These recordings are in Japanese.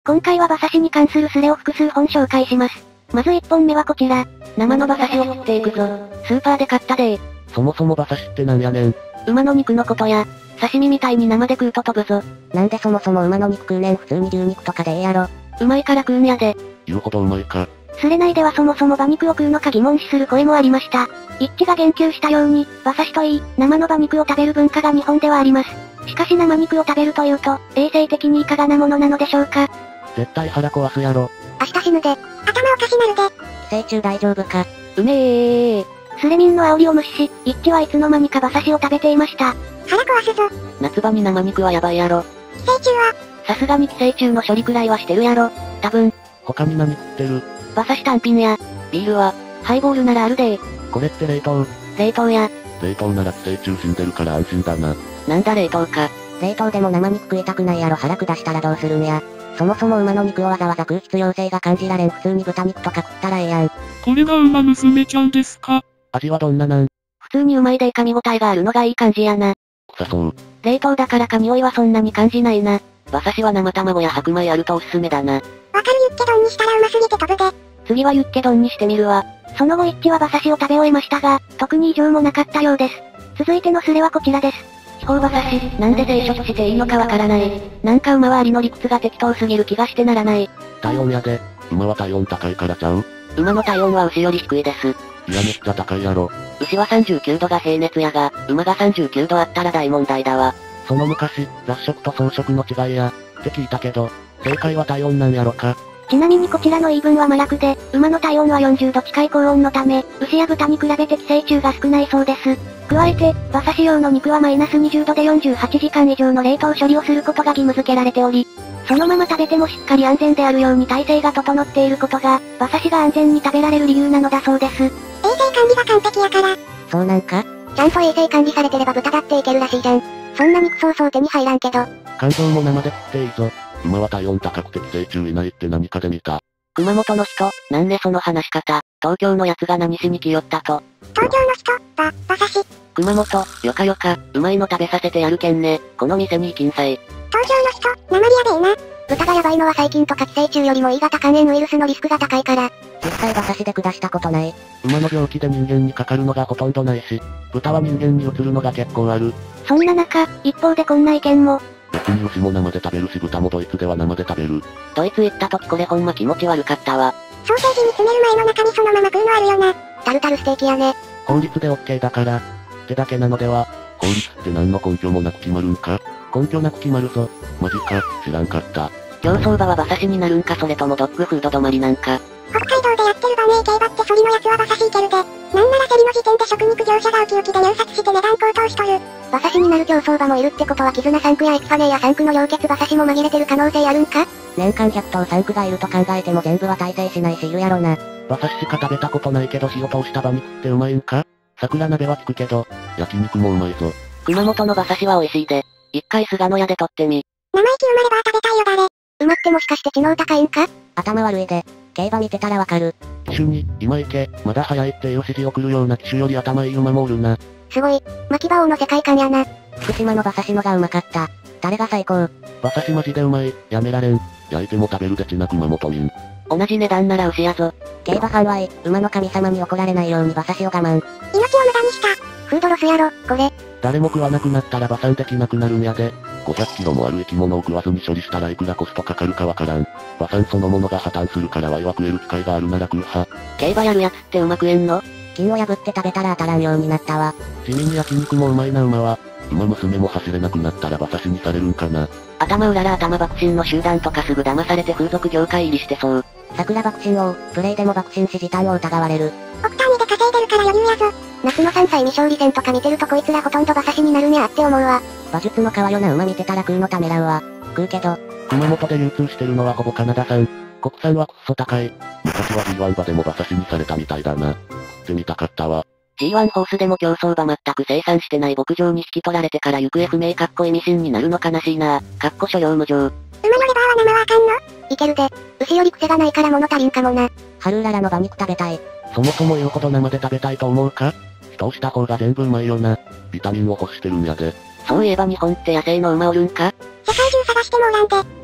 今回は馬刺しに関するスレを複数本紹介します。まず1本目はこちら。生の馬刺しを切っていくぞ。スーパーで買ったでー。 そもそも馬刺しってなんやねん。 馬の肉のことや、刺身みたいに生で食うと飛ぶぞ。 なんでそもそも馬の肉食うねん、普通に牛肉とかでええやろ。 うまいから食うんやで。 言うほどうまいか。 スレ内ではそもそも馬肉を食うのか疑問視する声もありました。一致が言及したように、馬刺しといい、生の馬肉を食べる文化が日本ではあります。しかし生肉を食べるというと、衛生的にいかがなものなのでしょうか。 絶対腹壊すやろ。 明日死ぬで。頭おかしなるで。寄生虫大丈夫か。 うめー。スレ民の煽りを無視し、一致はいつの間にか馬刺しを食べていました。 腹壊すぞ。 夏場に生肉はやばいやろ。 寄生虫はさすがに寄生虫の処理くらいはしてるやろ。多分。 他に何食ってる？ 馬刺し単品や、ビールは、ハイボールならあるでー。 これって冷凍？ 冷凍や。 冷凍なら寄生虫死んでるから安心だな。 なんだ冷凍か。 冷凍でも生肉食いたくないやろ。腹下したらどうするんや。そもそも馬の肉をわざわざ食う必要性が感じられん。普通に豚肉とか食ったらええやん。 これが馬娘ちゃんですか？ 味はどんななん？ 普通にうまいで噛み応えがあるのがいい感じやな。 臭そう。 冷凍だからか匂いはそんなに感じないな。馬刺しは生卵や白米あるとおすすめだな。 わかるユッケ丼にしたらうますぎて飛ぶで。 次はユッケ丼にしてみるわ。その後一致は馬刺しを食べ終えましたが、特に異常もなかったようです。続いてのスレはこちらです。地方馬刺し、なんで生殖していいのかわからない。なんか馬はアリの理屈が適当すぎる気がしてならない。 体温やで。馬は体温高いからちゃう？ 馬の体温は牛より低いです。 いやめっちゃ高いやろ。 牛は39度が平熱やが、馬が39度あったら大問題だわ。 その昔、雑食と草食の違いや、って聞いたけど、正解は体温なんやろか。 ちなみにこちらの言い分は真逆で、馬の体温は40度近い高温のため、牛や豚に比べて寄生虫が少ないそうです。加えて、馬刺し用の肉はマイナス20度で48時間以上の冷凍処理をすることが義務付けられており、そのまま食べてもしっかり安全であるように体制が整っていることが、馬刺しが安全に食べられる理由なのだそうです。衛生管理が完璧やから。そうなんか？ちゃんと衛生管理されてれば豚だっていけるらしいじゃん。そんな肉そうそう手に入らんけど。 肝臓も生で食っていいぞ。馬は体温高くて寄生虫いないって何かで見た。 熊本の人、なんねその話し方。東京のやつが何しに来よったと。 東京の人、馬刺し。 熊本、よかよか、うまいの食べさせてやるけんね。この店に行きんさい。 東京の人、鉛やでえな。豚がやばいのは細菌とか寄生虫よりも E 型肝炎ウイルスのリスクが高いから。実際馬刺しで下したことない。 馬の病気で人間にかかるのがほとんどないし、豚は人間に移るのが結構ある。 そんな中、一方でこんな意見も。 別に牛も生で食べるし豚もドイツでは生で食べる。 ドイツ行った時これほんま気持ち悪かったわ。 ソーセージに詰める前の中身そのまま食うのあるよな。タルタルステーキやね。 法律で OK だから、ってだけなのでは。法律って何の根拠もなく決まるんか？根拠なく決まるぞ。マジか、知らんかった。 競走馬は馬刺しになるんかそれともドッグフード止まりなんか。 北海道でやってる馬名競馬ってソリのやつは馬刺しいけるで。なんなら競りの時点で食肉業者がウキウキで入札して値段高騰しとる。馬刺しになる競走馬もいるってことは絆3区やエキファネーや3区の良血馬刺しも紛れてる可能性あるんか？年間100頭3区がいると考えても全部は大成しないしいるやろな。 馬刺ししか食べたことないけど火を通した馬肉ってうまいんか？桜鍋は聞くけど、焼肉もうまいぞ。 熊本の馬刺しは美味しいで。一回菅野屋で取ってみ。 生意気生まれば食べたいよ誰。馬ってもしかして知能高いんか？頭悪いで。競馬見てたらわかる。 騎手に、今行け、まだ早いっていう指示を送るような騎手より頭いい馬もおるな。 すごい、牧場王の世界観やな。福島の馬刺しのがうまかった。誰が最高？ 馬刺しマジでうまい、やめられん。焼いても食べるでちな熊本民。 同じ値段なら牛やぞ。 競馬ファンは馬の神様に怒られないように馬刺しを我慢。命を無駄にした。フードロスやろ、これ。 誰も食わなくなったら馬産できなくなるんやで。500キロもある生き物を食わずに処理したらいくらコストかかるかわからん。馬産そのものが破綻するからワイは食える機会があるなら食う派。 競馬やるやつってうまくえんの？ 金を破って食べたら当たらんようになったわ。 地味に焼肉もうまいな馬は。馬娘も走れなくなったら馬刺しにされるんかな。 頭うらら頭爆心の集団とかすぐ騙されて風俗業界入りしてそう。 桜爆心王、プレイでも爆心士時短を疑われる。億単位で稼いでるから余裕やぞ。夏の3歳未勝利戦とか見てるとこいつらほとんど馬刺しになるんやって思うわ。馬術の川よな馬見てたら食うのためらうわ。食うけど。 熊本で流通してるのはほぼカナダ産。国産はくっそ高い。昔は G1 馬でも馬刺しにされたみたいだな。食ってみたかったわ。 G1 ホースでも競走馬全く生産してない牧場に引き取られてから行方不明意味深になるの悲しいな。所用無常。 馬のレバーは生はあかんの？いけるで。牛より癖がないから物足りんかもな。ハルーララの馬肉食べたい。 そもそも言うほど生で食べたいと思うか？人をした方が全部うまいよな。ビタミンを欲してるんやで。 そういえば日本って野生の馬おるんか？ 世界中探してもおらんで。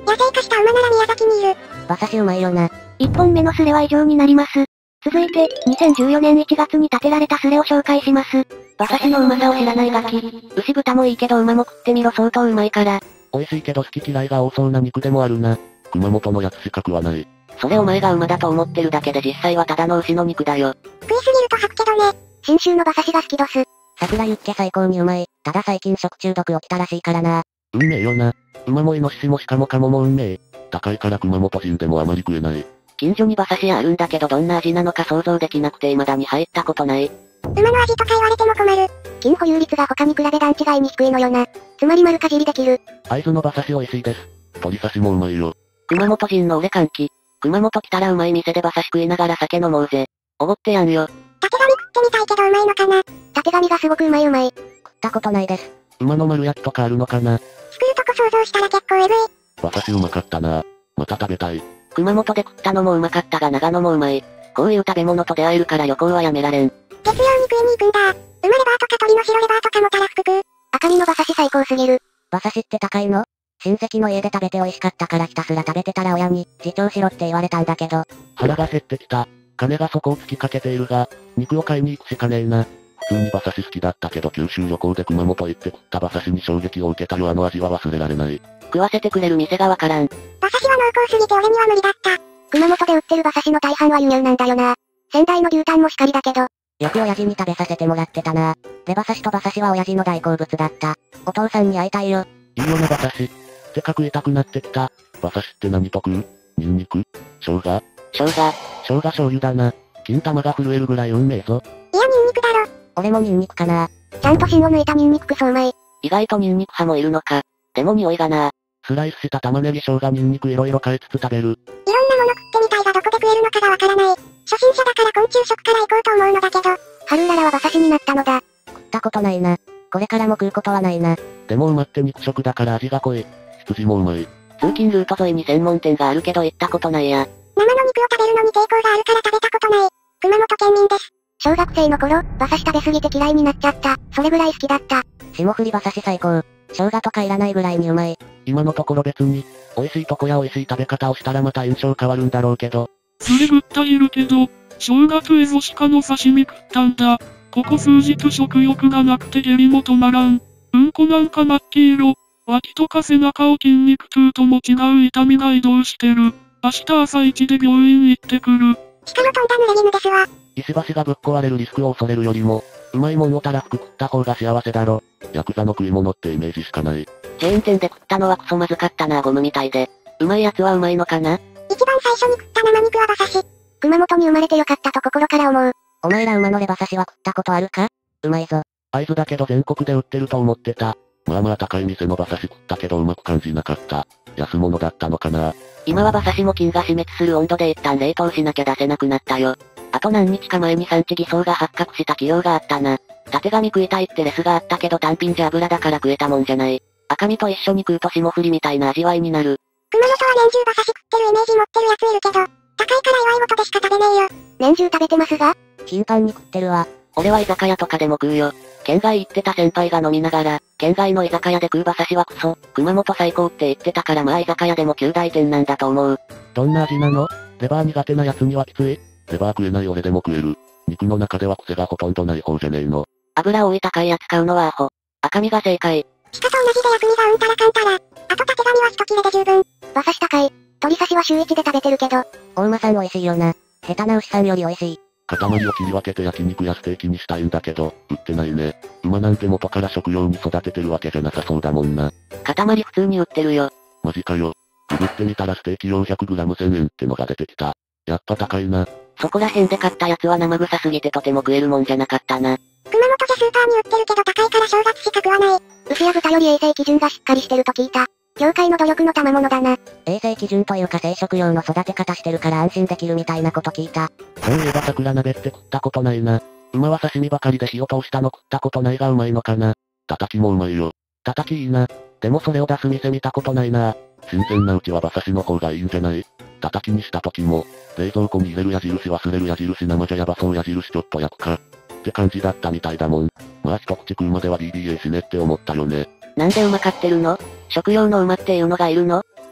野生化した馬なら宮崎にいる。 馬刺しうまいよな。 1本目のスレは以上になります。続いて、2014年1月に建てられたスレを紹介します。馬刺しのうまさを知らないガキ。牛豚もいいけど馬も食ってみろ相当うまいから。 美味しいけど好き嫌いが多そうな肉でもあるな。熊本のやつしか食わない。 それお前が馬だと思ってるだけで実際はただの牛の肉だよ。 食いすぎると吐くけどね。信州の馬刺しが好きどす。 桜ユッケ最高にうまい。ただ最近食中毒起きたらしいからな。 運命よな。馬もイノシシも鹿もカモも運命。高いから熊本人でもあまり食えない。 近所に馬刺し屋あるんだけどどんな味なのか想像できなくて未だに入ったことない。 馬の味とか言われても困る。 筋保有率が他に比べ段違いに低いのよな。つまり丸かじりできる。 会津の馬刺し美味しいです。鶏刺しもうまいよ。 熊本人の俺歓喜。熊本来たらうまい店で馬刺し食いながら酒飲もうぜ。おごってやんよ。 たてがみ食ってみたいけどうまいのかな。 たてがみがすごくうまい。食ったことないです。 馬の丸焼きとかあるのかな。 作るとこ想像したら結構エグい。 馬刺しうまかったな。また食べたい。 熊本で食ったのもうまかったが長野もうまい。こういう食べ物と出会えるから旅行はやめられん。 月曜に食いに行くんだ。馬レバーとか鶏の白レバーとかもたらふく食う。 赤身の馬刺し最高すぎる。馬刺しって高いの？親戚の家で食べて美味しかったからひたすら食べてたら親に、自重しろって言われたんだけど。 腹が減ってきた。金が底をつきかけているが、肉を買いに行くしかねえな。普通に馬刺し好きだったけど九州旅行で熊本行って食った馬刺しに衝撃を受けたよ。あの味は忘れられない。 食わせてくれる店がわからん。 馬刺しは濃厚すぎて俺には無理だった。 熊本で売ってる馬刺しの大半は輸入なんだよな。仙台の牛タンもしかりだけど。よく親父に食べさせてもらってたな。で馬刺しと馬刺しは親父の大好物だった。お父さんに会いたいよ。 いいよな馬刺し。てか食いたくなってきた。馬刺しって何と食う？ニンニク？生姜？ 生姜醤油だな。金玉が震えるぐらい運命ぞ。 いやニンニクだろ。 俺もニンニクかな。 ちゃんと芯を抜いたニンニククソうまい。 意外とニンニク派もいるのか。でも匂いがな。 スライスした玉ねぎ生姜ニンニクいろいろ変えつつ食べる。 いろんなもの食ってみたいがどこで食えるのかがわからない。初心者だから昆虫食から行こうと思うのだけど。 春ならは馬刺しになったのだ。食ったことないな。これからも食うことはないな。 でも馬って肉食だから味が濃い。羊もうまい。 通勤ルート沿いに専門店があるけど行ったことないや。 生の肉を食べるのに抵抗があるから食べたことない。熊本県民です。 小学生の頃、馬刺し食べすぎて嫌いになっちゃった。それぐらい好きだった。霜降り馬刺し最高。生姜とかいらないぐらいにうまい。 今のところ別に、美味しいとこや美味しい食べ方をしたらまた印象変わるんだろうけど。 それぶった切るけど、正月エゾシカの刺身食ったんだ。ここ数日食欲がなくて下痢も止まらん。うんこなんか真っ黄色。脇とか背中を筋肉痛とも違う痛みが移動してる。明日朝一で病院行ってくる。 しかもとんだ濡れ衣ですわ。 石橋がぶっ壊れるリスクを恐れるよりも、うまいもんをたらふく食った方が幸せだろ。ヤクザの食い物ってイメージしかない。 チェーン店で食ったのはクソまずかったなゴムみたいで。うまいやつはうまいのかな？ 一番最初に食った生肉は馬刺し。 熊本に生まれてよかったと心から思う。お前ら馬のレバ刺しは食ったことあるか？うまいぞ。 会津だけど全国で売ってると思ってた。まあまあ高い店の馬刺し食ったけどうまく感じなかった。安物だったのかな。 今は馬刺しも菌が死滅する温度で一旦冷凍しなきゃ出せなくなったよ。あと何日か前に産地偽装が発覚した企業があったな。たてがみ食いたいってレスがあったけど単品じゃ油だから食えたもんじゃない。赤身と一緒に食うと霜降りみたいな味わいになる。 熊本は年中馬刺し食ってるイメージ持ってるやついるけど、高いから祝い事でしか食べねえよ。 年中食べてますが？頻繁に食ってるわ。俺は居酒屋とかでも食うよ。県外行ってた先輩が飲みながら、県外の居酒屋で食う馬刺しはクソ、熊本最高って言ってたからまあ居酒屋でも9大店なんだと思う。 どんな味なの？レバー苦手なやつにはきつい？レバー食えない俺でも食える。肉の中では癖がほとんどない方じゃねえの。 油多い高いやつ買うのはアホ。赤身が正解。 鹿と同じで薬味がうんたらかんたら。あとたてがみは一切れで十分。 馬刺し高い。鶏刺しは週1で食べてるけど。大馬さん美味しいよな。下手な牛さんより美味しい。 塊を切り分けて焼肉やステーキにしたいんだけど、売ってないね。馬なんて元から食用に育ててるわけじゃなさそうだもんな。 塊普通に売ってるよ。 マジかよ。ググってみたらステーキ 400g1000 円ってのが出てきた。やっぱ高いな。 そこら辺で買ったやつは生臭すぎてとても食えるもんじゃなかったな。 熊本じゃスーパーに売ってるけど高いから正月しか食わない。 牛や豚より衛生基準がしっかりしてると聞いた。業界の努力の賜物だな。衛生基準というか生殖用の育て方してるから安心できるみたいなこと聞いた。 そういえば桜鍋って食ったことないな。馬は刺身ばかりで火を通したの食ったことないがうまいのかな。叩きもうまいよ。叩きいいな。でもそれを出す店見たことないな。新鮮なうちは馬刺しの方がいいんじゃない？叩きにした時も、冷蔵庫に入れる矢印忘れる矢印生じゃやばそう矢印ちょっと焼くか。って感じだったみたいだもん。まあ一口食うまでは BBA しねって思ったよね。 なんで馬飼ってるの？食用の馬っていうのがいるの？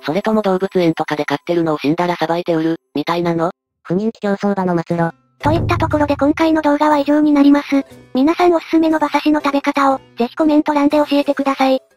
それとも動物園とかで飼ってるのを死んだらさばいて売る、みたいなの？ 不人気競走馬の末路。 といったところで今回の動画は以上になります。皆さんおすすめの馬刺しの食べ方を、ぜひコメント欄で教えてください。